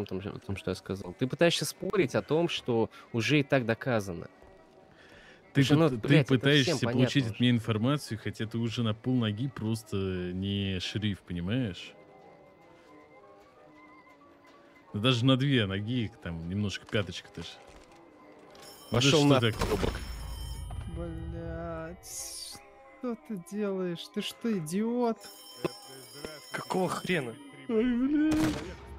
о том, что я сказал. Ты пытаешься спорить о том, что уже и так доказано. Ты, Слушай, ну, ты блядь, это всем пытаешься понятно получить от уже. меня информацию, хотя ты уже на полноги просто не шериф, понимаешь? Да даже на 2 ноги, там немножко пяточка-то ж. Ну да Пошел что на так? Блять, что ты делаешь? Ты что, идиот? Какого хрена? Ой, бля.